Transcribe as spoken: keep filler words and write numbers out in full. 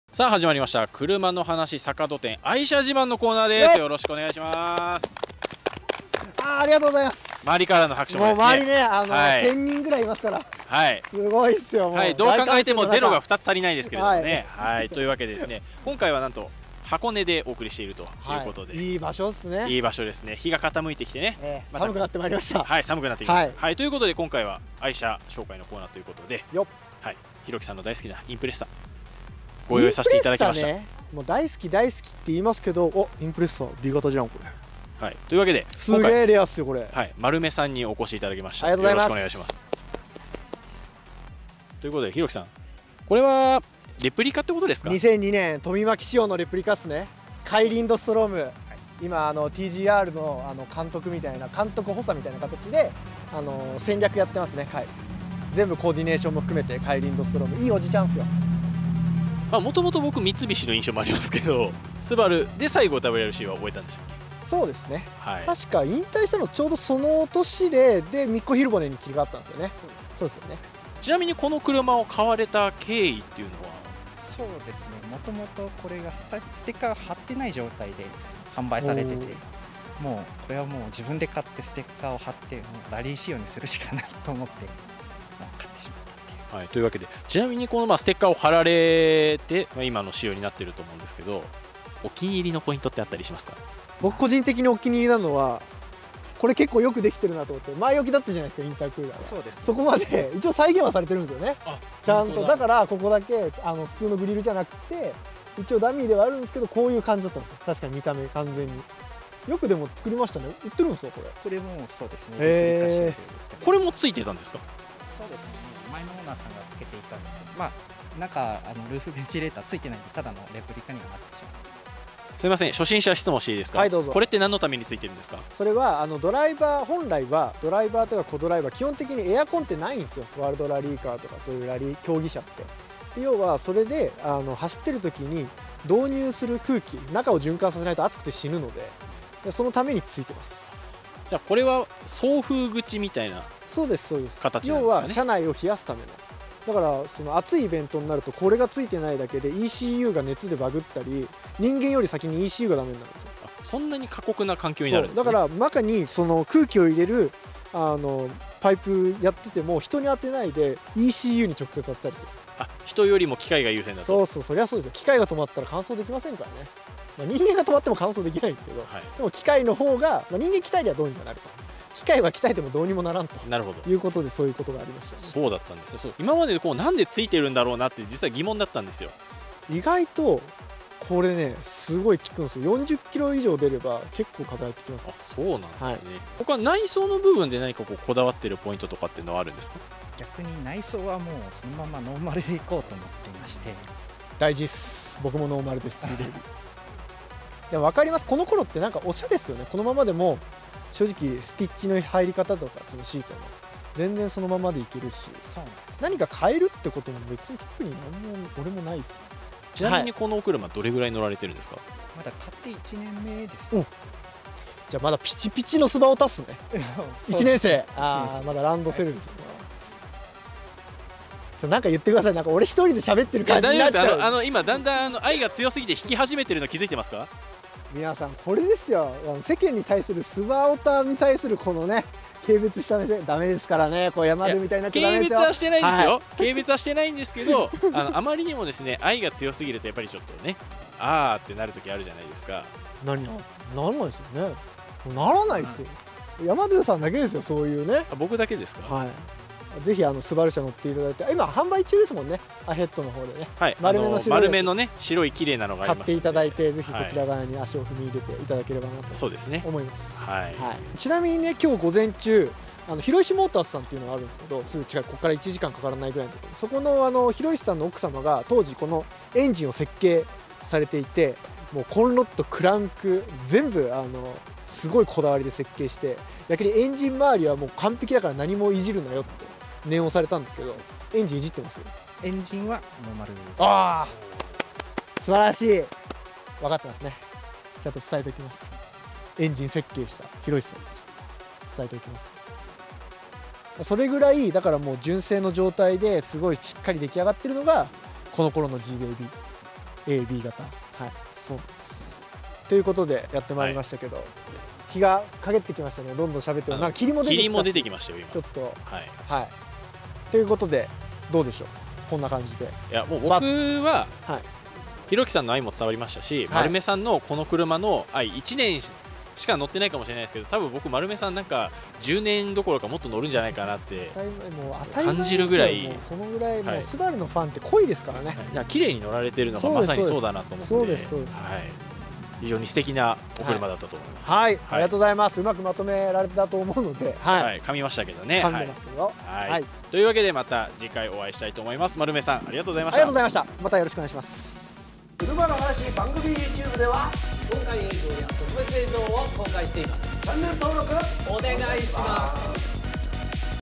さあ始まりました車の話坂戸店愛車自慢のコーナーです。よろしくお願いします。 あ、ありがとうございます。 周りからの拍手ももうですね、 周りね、あの、 はい、 せんにんぐらいいますから。 はい、 すごいっすよ。もう、 はい、どう考えてもゼロがふたつ足りないですけれどもね。 はい、 はい、というわけでですね、今回はなんと箱根でお送りしているということで、 はい、いい場所ですね。 いい場所ですね。日が傾いてきてね、 えー、寒くなってまいりました。 はい、寒くなってきました。はい、 はい、 ということで今回は愛車紹介のコーナーということで、 よっ、 はい、ひろきさんの大好きなインプレッサご用意させていただきました。 ね、もう大好き大好きって言いますけど、お、インプレッサ B 型じゃんこれ。 はい、というわけですげえレアっすよこれ。 はい、丸目さんにお越しいただきました。 ありがとうございます。 よろしくお願いします。ということでひろきさん、これはレプリカってことですか？ にせんにねん富巻仕様のレプリカっすね。カイリンドストローム、はい、今あの ティージーアール のあの監督みたいな監督補佐みたいな形であの戦略やってますね。はい、全部コーディネーションも含めてカイリンドストロームいいおじちゃんっすよ。 もともと僕三菱の印象もありますけど、スバルで最後 ダブリューアールシー は覚えたんでしたっけ？ そうですね、 はい、 確か引退したのちょうどその年ででミッコ・ヒルボネに切り替わったんですよね。そうですよね。 ちなみにこの車を買われた経緯っていうのは？ そうですね、もともとこれがスタステッカーが貼ってない状態で販売されてて、もうこれはもう自分で買ってステッカーを貼ってもうラリー仕様にするしかないと思って買ってしまったっていう。 はい、というわけでちなみにこのまあステッカーを貼られて、まあ、今の仕様になっていると思うんですけど、お気に入りのポイントってあったりしますか？ 僕個人的にお気に入りなのはこれ結構よくできてるなと思って、前置きだったじゃないですかインタークーラーは。 そうです、ね、 そこまで一応再現はされてるんですよね。ちゃんとだからここだけあの普通のグリルじゃなくて一応ダミーではあるんですけど、こういう感じだったんですよ。確かに見た目完全によくでも作りましたね。売ってるんですよこれ。 これもそうですね。 へーこれもついてたんですか？ そうですね、前のオーナーさんがつけていたんですけど、まあ中あのルーフベンチレーターついてないんでただのレプリカにはなってしまいます。 すみません、初心者質問していいですか？ はいどうぞ。 これって何のためについてるんですか？ それはあのドライバー本来はドライバーとかコドライバー基本的にエアコンってないんですよ。ワールドラリーカーとかそういうラリー競技車って。で要はそれであの走ってる時に導入する空気中を循環させないと暑くて死ぬので、でそのためについてます。 じゃあこれは送風口みたいなそうですそうです。 形なんですかね。 要は車内を冷やすための。だからその暑いイベントになるとこれがついてないだけで イーシーユー が熱でバグったり、人間より先に イーシーユー がダメになるんですよ。 あ、そんなに過酷な環境になるんですね。 だから中にその空気を入れるあのパイプやってても人に当てないで イーシーユー に直接当てたりする。 あ、人よりも機械が優先だと。 そうそう、そりゃそうですよ。機械が止まったら乾燥できませんからね。まあ、人間が止まっても乾燥できないんですけど、はい、でも機械の方が、まあ、人間鍛えりゃどうにかなると。機械は鍛えてもどうにもならんと。なるほど。いうことでそういうことがありましたね。 そうだったんですよ。そう、今までこうなんでついてるんだろうなって実は疑問だったんですよ。 意外とこれねすごい効くんですよ。よんじゅっキロ以上出れば結構風入ってきます。 あ、そうなんですね。はい、他内装の部分で何かこうこだわってるポイントとかっていうのはあるんですか？ 逆に内装はもうそのままノーマルでいこうと思っていまして。 大事です。僕もノーマルですしでも分かります。この頃ってなんかおしゃれですよね。このままでも正直スティッチの入り方とかそのシートの全然そのままでいけるし、そうなんです。何か変えるってことも別に特に何も俺もないですよ。 ちなみにこのお車どれぐらい乗られてるんですか？ まだ買っていちねんめです、ね。 じゃあまだピチピチのスバを足すねいちねん生。ああ、まだランドセルですよね。はい、なんか言ってください。なんか俺一人で喋ってる感じになっちゃう。 大丈夫です。あのあの今だんだんあの愛が強すぎて引き始めてるの気づいてますか？ 皆さんこれですよ。世間に対するスバオタに対するこのね軽蔑した目線ダメですからね。こう山でみたいになっちゃダメですよ。 軽蔑はしてないですよ、はい、軽蔑はしてないんですけどあのあまりにもですね愛が強すぎるとやっぱりちょっとねあーってなる時あるじゃないですか。 何ならないですよね。ならないですよ。山出さんだけですよそういうね。 あ、僕だけですか？ はい。ぜひあのスバル車乗っていただいて、今販売中ですもんね。アヘッドの方でね。 はい。丸めの白い丸めのね白い綺麗なのがありますので買っていただいて、ぜひこちら側に足を踏み入れていただければなと。そうですね。思います。はい。はい。ちなみにね今日午前中あの広石モータースさんっていうのがあるんですけど、すぐ近いここからいちじかんかからないぐらいのところ。そこのあの広石さんの奥様が当時このエンジンを設計されていて、もうコンロットクランク全部あのすごいこだわりで設計して、逆にエンジン周りはもう完璧だから何もいじるなよって念をされたんですけど、エンジンいじってます？ エンジンはノーマルです。 ああ、素晴らしい。分かってますね。ちゃんと伝えておきます。エンジン設計した広石さんに伝えておきます。それぐらいだからもう純正の状態ですごいしっかり出来上がってるのがこの頃の ジーディービー。 エービー 型、はいそうですということでやってまいりましたけど、はい、日が陰ってきましたね。どんどん喋ってるなんか霧も出てきた、 霧も出てきましたよ今ちょっとはい、 はい、ということでどうでしょうこんな感じで。 いやもう僕は、 ま、はいひろきさんの愛も伝わりましたし、はい、丸目さんのこの車の愛いちねんしか乗ってないかもしれないですけど、多分僕丸目さんなんかじゅうねんどころかもっと乗るんじゃないかなって感じるぐらい、 そのぐらいもうスバルのファンって濃いですからね。 はい、綺麗に乗られてるのがまさにそうだなと思って、 そうですそうです、 はい、非常に素敵なお車だったと思います。 はい、はい、ありがとうございます。うまくまとめられたと思うので、はい、はい、 噛みましたけどね。 噛んでますけど、 はい、はい、というわけでまた次回お会いしたいと思います。丸目さんありがとうございました。 ありがとうございました。またよろしくお願いします。 車の話番組 YouTube では公開映像や特別映像を公開しています。チャンネル登録お願いします。